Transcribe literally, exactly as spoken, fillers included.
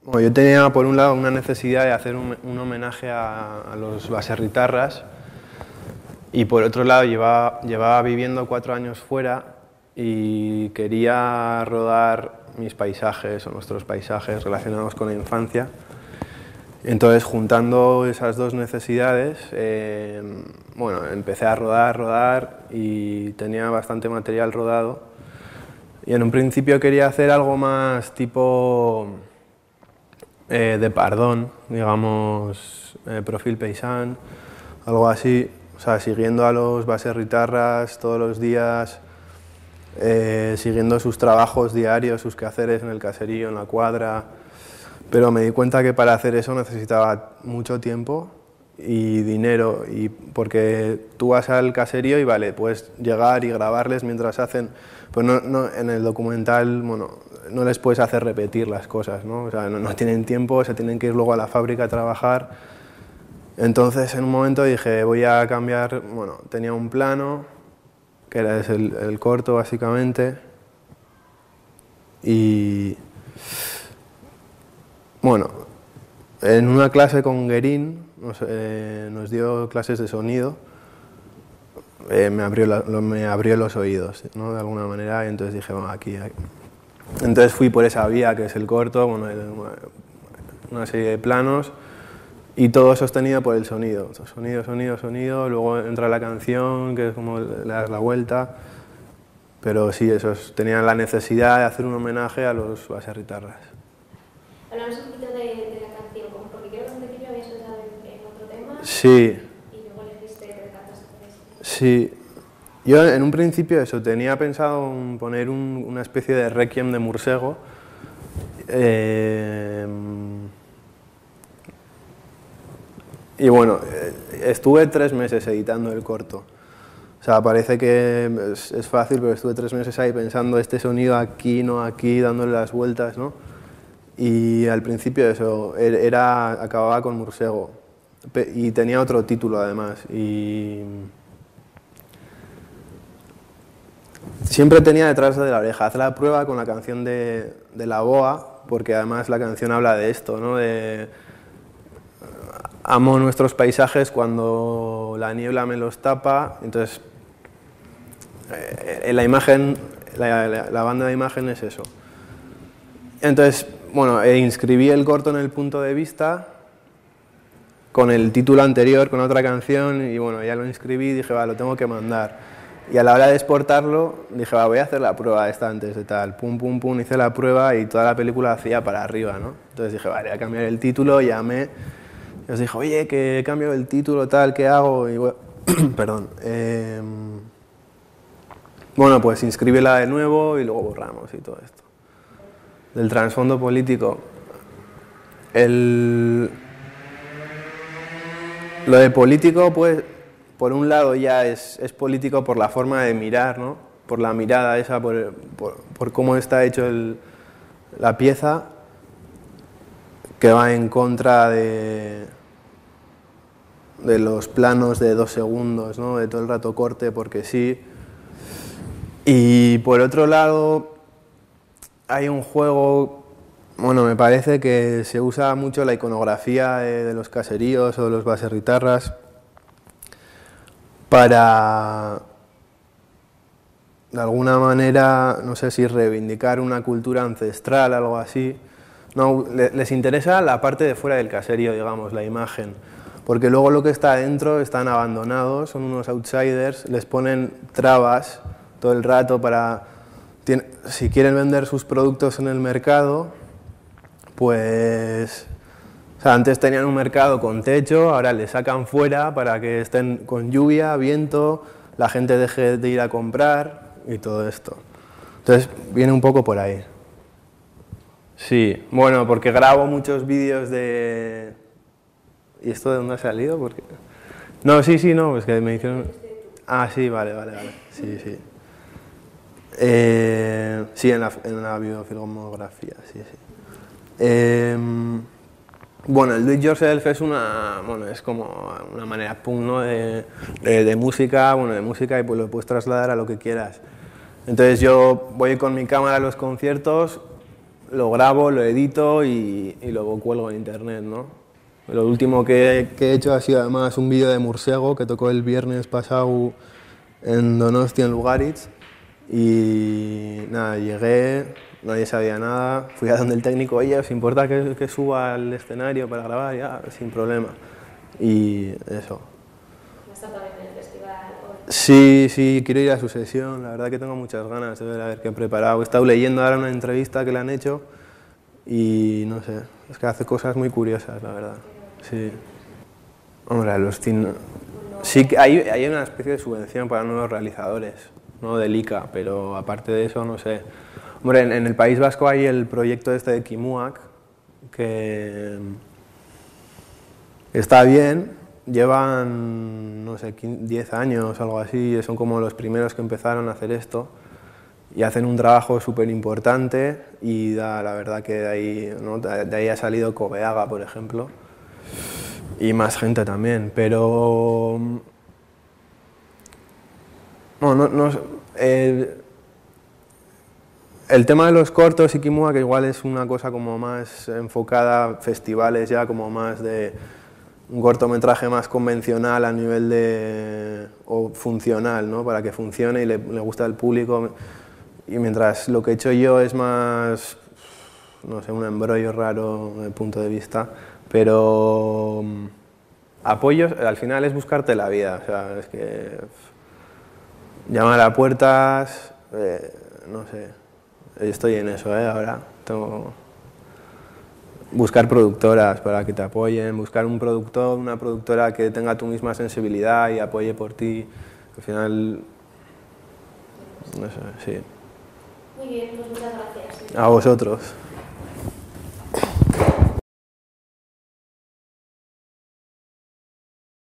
Bueno, yo tenía por un lado una necesidad de hacer un, un homenaje a, a los baserritarras y por otro lado llevaba, llevaba viviendo cuatro años fuera y quería rodar mis paisajes o nuestros paisajes relacionados con la infancia. Entonces, juntando esas dos necesidades, eh, bueno, empecé a rodar, rodar y tenía bastante material rodado. Y en un principio quería hacer algo más tipo eh, de Pardón, digamos, eh, perfil paisán, algo así, o sea, siguiendo a los baserritarras todos los días, eh, siguiendo sus trabajos diarios, sus quehaceres en el caserío, en la cuadra. Pero me di cuenta que para hacer eso necesitaba mucho tiempo y dinero, y porque tú vas al caserío y vale, puedes llegar y grabarles mientras hacen, pues no, no, en el documental, bueno, no les puedes hacer repetir las cosas, ¿no? O sea, no, no tienen tiempo, se tienen que ir luego a la fábrica a trabajar. Entonces en un momento dije, voy a cambiar, bueno, tenía un plano, que era el, el corto básicamente, y bueno, en una clase con Guerín, nos, eh, nos dio clases de sonido, eh, me, abrió la, lo, me abrió los oídos, ¿no? De alguna manera, y entonces dije, bueno, aquí, aquí. Entonces fui por esa vía que es el corto, bueno, una serie de planos y todo sostenido por el sonido, sonido, sonido, sonido, luego entra la canción, que es como le das la vuelta, pero sí, esos tenían la necesidad de hacer un homenaje a los baserritarras. Hablamos un poquito de, de la canción, como porque creo que desde pequeño habías pensado en, en otro tema. Sí. Y luego elegiste, te decantaste por eso. Sí. Yo en un principio eso, tenía pensado en poner un, una especie de requiem de Mursego. Eh, y bueno, estuve tres meses editando el corto. O sea, parece que es, es fácil, pero estuve tres meses ahí pensando este sonido aquí, no aquí, dándole las vueltas, ¿no? Y al principio eso, era, acababa con Mursego y tenía otro título además. Y siempre tenía detrás de la oreja, haz la prueba con la canción de, de La Boa, porque además la canción habla de esto, ¿no? De amo nuestros paisajes cuando la niebla me los tapa. Entonces, en la imagen, la, la, la banda de imagen es eso. Entonces, bueno, eh, inscribí el corto en El Punto de Vista con el título anterior, con otra canción, y bueno, ya lo inscribí y dije, va, lo tengo que mandar. Y a la hora de exportarlo, dije, va, voy a hacer la prueba esta antes de tal. Pum, pum, pum, hice la prueba y toda la película hacía para arriba, ¿no? Entonces dije, vale, voy a cambiar el título, llamé, y os dije, oye, que cambio el título, tal, ¿qué hago? Y bueno, perdón. Eh, bueno, pues inscríbela de nuevo y luego borramos y todo esto. Del trasfondo político. El, lo de político, pues, por un lado ya es, es político por la forma de mirar, ¿no? Por la mirada esa, por, por, por cómo está hecho el, la pieza, que va en contra de, de los planos de dos segundos, ¿no? De todo el rato corte, porque sí. Y por otro lado, hay un juego, bueno, me parece que se usa mucho la iconografía de, de los caseríos o de los baserritarras para, de alguna manera, no sé si reivindicar una cultura ancestral, algo así. No, les interesa la parte de fuera del caserío, digamos, la imagen, porque luego lo que está dentro están abandonados, son unos outsiders, les ponen trabas todo el rato para, si quieren vender sus productos en el mercado, pues, o sea, antes tenían un mercado con techo, ahora le sacan fuera para que estén con lluvia, viento, la gente deje de ir a comprar y todo esto. Entonces, viene un poco por ahí. Sí, bueno, porque grabo muchos vídeos de... ¿Y esto de dónde ha salido? Porque... No, sí, sí, no, es que me hicieron... Ah, sí, vale, vale, vale, sí, sí. Eh, sí, en la, en la biofilmografía, sí, sí. Eh, bueno, el do it yourself es una, bueno, es como una manera punk, ¿no? de, de, de música, bueno, de música y pues lo puedes trasladar a lo que quieras. Entonces yo voy con mi cámara a los conciertos, lo grabo, lo edito y, y luego cuelgo en internet, ¿no? Lo último que, que he hecho ha sido además un vídeo de Murciego que tocó el viernes pasado en Donostia, en Lugaritz, y nada, llegué, nadie sabía nada, fui a donde el técnico, oye, ¿os importa que, que suba al escenario para grabar? Ya, sin problema. Y eso. ¿Está también en el festival hoy? Sí, sí, quiero ir a su sesión, la verdad que tengo muchas ganas de ver a ver qué he preparado. He estado leyendo ahora una entrevista que le han hecho y no sé, es que hace cosas muy curiosas, la verdad. Sí. Hombre, a los cine... Sí que hay, hay una especie de subvención para nuevos realizadores, ¿no? Del I C A, pero aparte de eso, no sé. Hombre, en, en el País Vasco hay el proyecto este de Kimuak, que está bien, llevan, no sé, diez años o algo así, son como los primeros que empezaron a hacer esto y hacen un trabajo súper importante y da, la verdad que de ahí, ¿no? de ahí ha salido Cobeaga, por ejemplo, y más gente también, pero no, no, no eh, el tema de los cortos y Kimua, que igual es una cosa como más enfocada a festivales ya, como más de un cortometraje más convencional a nivel de o funcional, ¿no? Para que funcione y le, le guste al público, y mientras lo que he hecho yo es más, no sé, un embrollo raro desde el punto de vista, pero apoyos, al final es buscarte la vida, o sea, es que llamar a puertas, eh, no sé, estoy en eso, ¿eh? Ahora tengo buscar productoras para que te apoyen, buscar un productor, una productora que tenga tu misma sensibilidad y apoye por ti, al final, no sé, sí. Muy bien, pues muchas gracias. A vosotros.